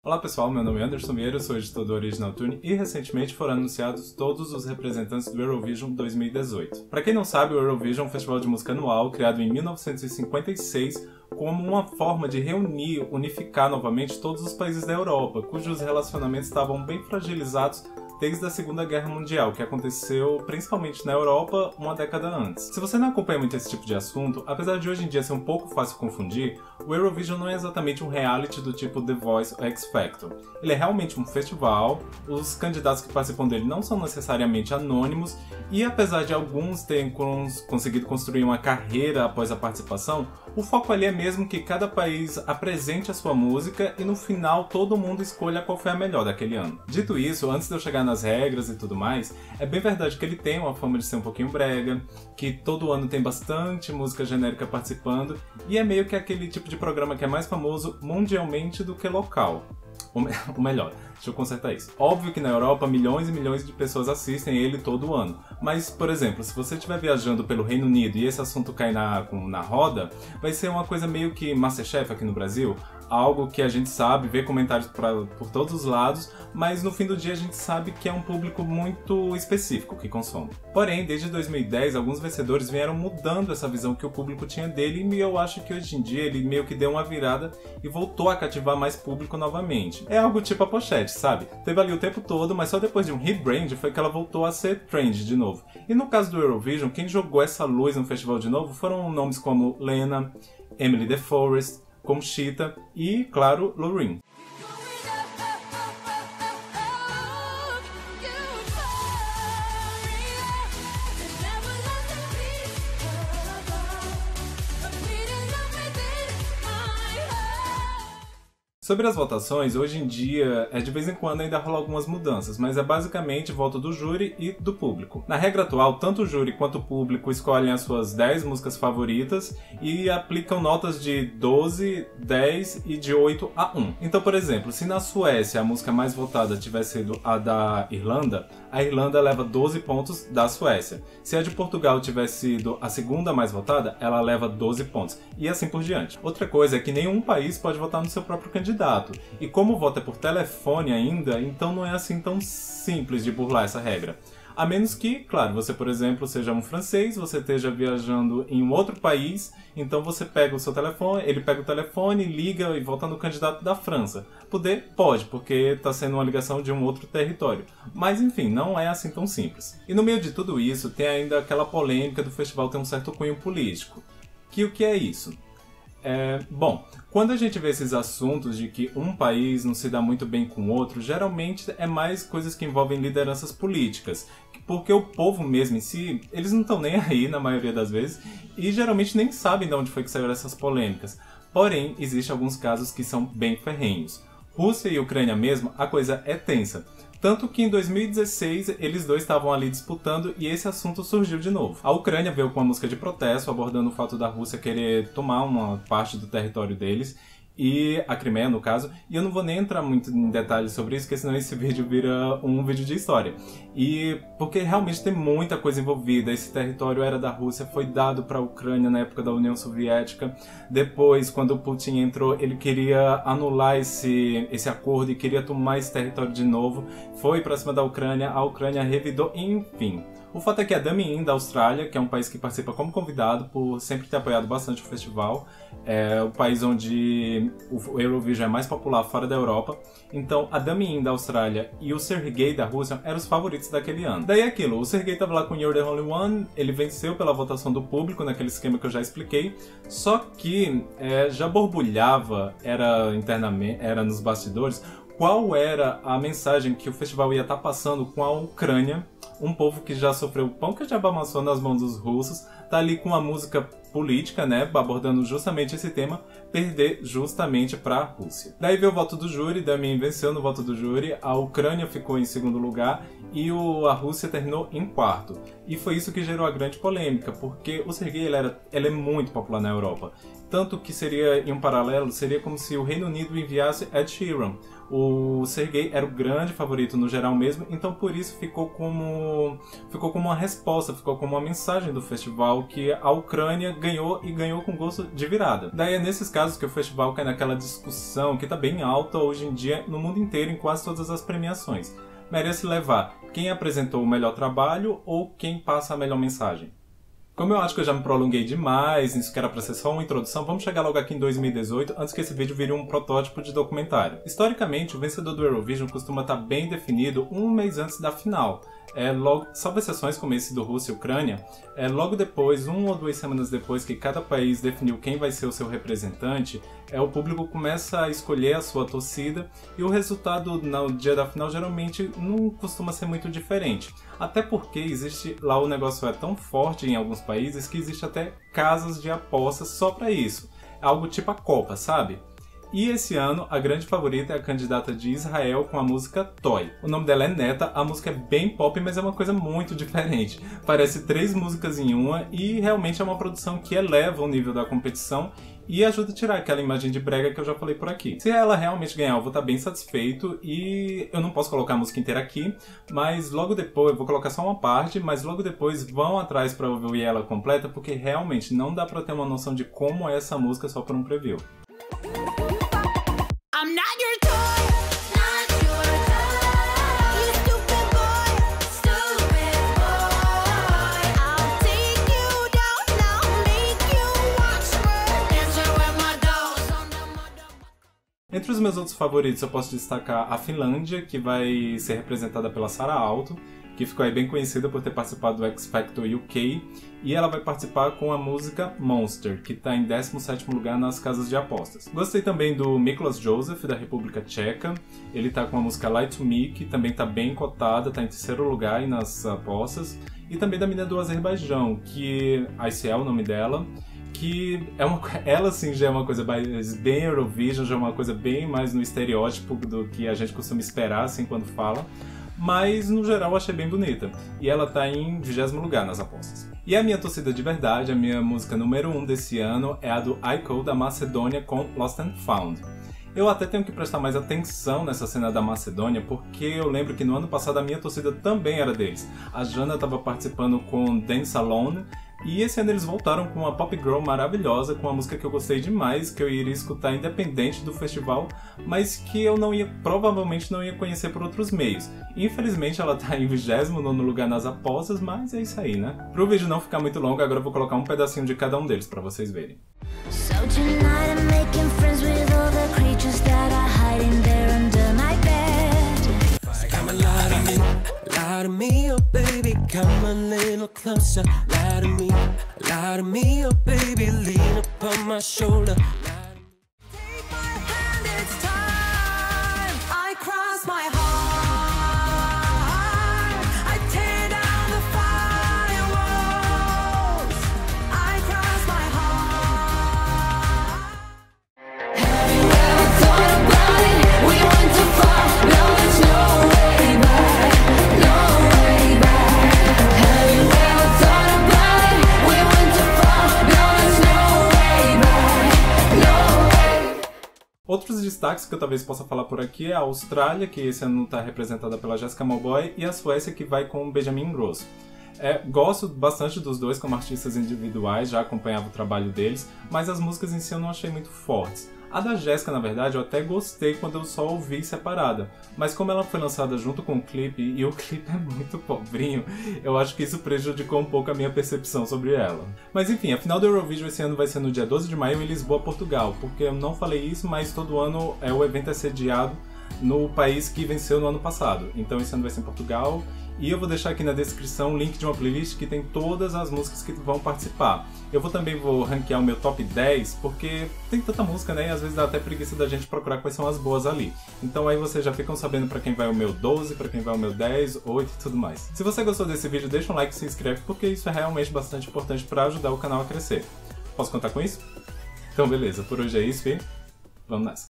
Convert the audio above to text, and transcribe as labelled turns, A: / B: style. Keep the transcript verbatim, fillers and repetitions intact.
A: Olá pessoal, meu nome é Anderson Vieira, eu sou editor do Original Tune e recentemente foram anunciados todos os representantes do Eurovision dois mil e dezoito. Para quem não sabe, o Eurovision é um festival de música anual criado em mil novecentos e cinquenta e seis como uma forma de reunir, unificar novamente todos os países da Europa, cujos relacionamentos estavam bem fragilizados desde a Segunda Guerra Mundial, que aconteceu principalmente na Europa uma década antes. Se você não acompanha muito esse tipo de assunto, apesar de hoje em dia ser um pouco fácil confundir, o Eurovision não é exatamente um reality do tipo The Voice ou X Factor. Ele é realmente um festival, os candidatos que participam dele não são necessariamente anônimos, e apesar de alguns terem cons conseguido construir uma carreira após a participação, o foco ali é mesmo que cada país apresente a sua música e no final todo mundo escolha qual foi a melhor daquele ano. Dito isso, antes de eu chegar nas regras e tudo mais, é bem verdade que ele tem uma fama de ser um pouquinho brega, que todo ano tem bastante música genérica participando, e é meio que aquele tipo de programa que é mais famoso mundialmente do que local. O, me o melhor, deixa eu consertar isso. Óbvio que na Europa milhões e milhões de pessoas assistem ele todo ano, mas, por exemplo, se você estiver viajando pelo Reino Unido e esse assunto cair na, na roda, vai ser uma coisa meio que MasterChef aqui no Brasil, algo que a gente sabe, vê comentários pra, por todos os lados, mas no fim do dia a gente sabe que é um público muito específico que consome. Porém, desde dois mil e dez, alguns vencedores vieram mudando essa visão que o público tinha dele e eu acho que hoje em dia ele meio que deu uma virada e voltou a cativar mais público novamente. É algo tipo a Pochette, sabe? Teve ali o tempo todo, mas só depois de um rebrand foi que ela voltou a ser trend de novo. E no caso do Eurovision, quem jogou essa luz no festival de novo foram nomes como Lena, Emily The Forest, Conchita e, claro, Loreen. Sobre as votações, hoje em dia, é de vez em quando ainda rola algumas mudanças, mas é basicamente voto do júri e do público. Na regra atual, tanto o júri quanto o público escolhem as suas dez músicas favoritas e aplicam notas de doze, dez e de oito a um. Então, por exemplo, se na Suécia a música mais votada tiver sido a da Irlanda, a Irlanda leva doze pontos da Suécia. Se a de Portugal tiver sido a segunda mais votada, ela leva doze pontos. E assim por diante. Outra coisa é que nenhum país pode votar no seu próprio candidato. E como o voto é por telefone ainda, então não é assim tão simples de burlar essa regra. A menos que, claro, você, por exemplo, seja um francês, você esteja viajando em um outro país, então você pega o seu telefone, ele pega o telefone, liga e vota no candidato da França. Poder? Pode, porque está sendo uma ligação de um outro território. Mas, enfim, não é assim tão simples. E no meio de tudo isso, tem ainda aquela polêmica do festival ter um certo cunho político. Que o que é isso? É, bom, quando a gente vê esses assuntos de que um país não se dá muito bem com o outro, geralmente é mais coisas que envolvem lideranças políticas, porque o povo mesmo em si, eles não estão nem aí na maioria das vezes, e geralmente nem sabem de onde foi que saíram essas polêmicas. Porém, existem alguns casos que são bem ferrenhos. Rússia e Ucrânia mesmo, a coisa é tensa. Tanto que em dois mil e dezesseis eles dois estavam ali disputando e esse assunto surgiu de novo. A Ucrânia veio com uma música de protesto abordando o fato da Rússia querer tomar uma parte do território deles, e a Crimeia no caso, e eu não vou nem entrar muito em detalhes sobre isso, porque senão esse vídeo vira um vídeo de história. E porque realmente tem muita coisa envolvida, esse território era da Rússia, foi dado para a Ucrânia na época da União Soviética, depois quando o Putin entrou ele queria anular esse, esse acordo e queria tomar esse território de novo, foi para cima da Ucrânia, a Ucrânia revidou, enfim. O fato é que a Dummy In da Austrália, que é um país que participa como convidado por sempre ter apoiado bastante o festival, é o país onde o Eurovision é mais popular fora da Europa, então a Dummy In da Austrália e o Sergei da Rússia eram os favoritos daquele ano. Daí aquilo, o Sergei estava lá com You're the Only One, ele venceu pela votação do público naquele esquema que eu já expliquei, só que é, já borbulhava, era internamente, era nos bastidores, qual era a mensagem que o festival ia estar passando com a Ucrânia, um povo que já sofreu pão que já amassou nas mãos dos russos, tá ali com a música política, né, abordando justamente esse tema, perder justamente para a Rússia. Daí veio o voto do júri, Dummy In venceu no voto do júri, a Ucrânia ficou em segundo lugar e o, a Rússia terminou em quarto. E foi isso que gerou a grande polêmica, porque o Sergei ele era, ele é muito popular na Europa. Tanto que seria, em um paralelo, seria como se o Reino Unido enviasse Ed Sheeran. O Sergei era o grande favorito no geral mesmo, então por isso ficou como, ficou como uma resposta, ficou como uma mensagem do festival que a Ucrânia ganhou e ganhou com gosto de virada. Daí é nesses casos que o festival cai naquela discussão que está bem alta hoje em dia no mundo inteiro em quase todas as premiações. Merece levar quem apresentou o melhor trabalho ou quem passa a melhor mensagem? Como eu acho que eu já me prolonguei demais, isso que era pra ser só uma introdução, vamos chegar logo aqui em dois mil e dezoito, antes que esse vídeo vire um protótipo de documentário. Historicamente, o vencedor do Eurovision costuma estar bem definido um mês antes da final. É logo, salvo exceções como esse do Rússia e Ucrânia, é logo depois, uma ou duas semanas depois que cada país definiu quem vai ser o seu representante, é, o público começa a escolher a sua torcida e o resultado no dia da final geralmente não costuma ser muito diferente. Até porque existe, lá o negócio é tão forte em alguns países que existe até casas de apostas só para isso. É algo tipo a Copa, sabe? E esse ano, a grande favorita é a candidata de Israel com a música Toy. O nome dela é Neta, a música é bem pop, mas é uma coisa muito diferente. Parece três músicas em uma e realmente é uma produção que eleva o nível da competição e ajuda a tirar aquela imagem de brega que eu já falei por aqui. Se ela realmente ganhar, eu vou estar bem satisfeito e eu não posso colocar a música inteira aqui, mas logo depois, eu vou colocar só uma parte, mas logo depois vão atrás para ouvir ela completa, porque realmente não dá para ter uma noção de como é essa música só por um preview. I'm not your toy, not your toy. You stupid boy, stupid boy. I'll take you down now, make you watch me dancing with my dolls on the mother. Entre os meus outros favoritos eu posso destacar a Finlândia, que vai ser representada pela Sara Alto, que ficou aí bem conhecida por ter participado do X Factor U K, e ela vai participar com a música Monster, que está em décimo sétimo lugar nas casas de apostas. Gostei também do Miklos Joseph, da República Tcheca, ele está com a música Lie to Me, que também está bem cotada, está em terceiro lugar aí nas apostas, e também da menina do Azerbaijão, que Aysel é o nome dela, que é uma, ela sim já é uma coisa bem Eurovision, já é uma coisa bem mais no estereótipo do que a gente costuma esperar assim quando fala, mas no geral eu achei bem bonita. E ela tá em vigésimo lugar nas apostas. E a minha torcida de verdade, a minha música número um desse ano é a do Aiko da Macedônia com Lost and Found. Eu até tenho que prestar mais atenção nessa cena da Macedônia, porque eu lembro que no ano passado a minha torcida também era deles. A Jana estava participando com Dance Alone, e esse ano eles voltaram com uma pop girl maravilhosa, com uma música que eu gostei demais, que eu iria escutar independente do festival, mas que eu não ia, provavelmente não ia conhecer por outros meios. Infelizmente ela tá em vigésimo nono lugar nas apostas, mas é isso aí, né? Pro vídeo não ficar muito longo, agora eu vou colocar um pedacinho de cada um deles pra vocês verem. So tonight I'm making friends with all the creatures that are hiding there under my bed. Come and lie to me, lie to me, oh baby, come a little closer. Lie to me, lie to me, oh baby, lean upon my shoulder. Take my hand, it's time. I cross my heart. I tear down the firewalls. I cross my heart. Have you ever thought about it? We went too far. No, there's no way back. No way back. Have you ever thought about it? We went too far. No, there's no way back. No way. Outros destaques que eu talvez possa falar por aqui é a Austrália, que esse ano está representada pela Jessica Mauboy, e a Suécia, que vai com o Benjamin Ingrosso. É, gosto bastante dos dois como artistas individuais, já acompanhava o trabalho deles, mas as músicas em si eu não achei muito fortes. A da Jéssica, na verdade, eu até gostei quando eu só ouvi separada, mas como ela foi lançada junto com o clipe, e o clipe é muito pobrinho, eu acho que isso prejudicou um pouco a minha percepção sobre ela. Mas enfim, a final do Eurovision esse ano vai ser no dia doze de maio em Lisboa, Portugal, porque eu não falei isso, mas todo ano é, o evento é sediado no país que venceu no ano passado. Então esse ano vai ser em Portugal, e eu vou deixar aqui na descrição o link de uma playlist que tem todas as músicas que vão participar. Eu vou também vou ranquear o meu top dez, porque tem tanta música, né, e às vezes dá até preguiça da gente procurar quais são as boas ali. Então aí vocês já ficam sabendo pra quem vai o meu doze, pra quem vai o meu dez, oito e tudo mais. Se você gostou desse vídeo, deixa um like e se inscreve, porque isso é realmente bastante importante pra ajudar o canal a crescer. Posso contar com isso? Então beleza, por hoje é isso e vamos nessa!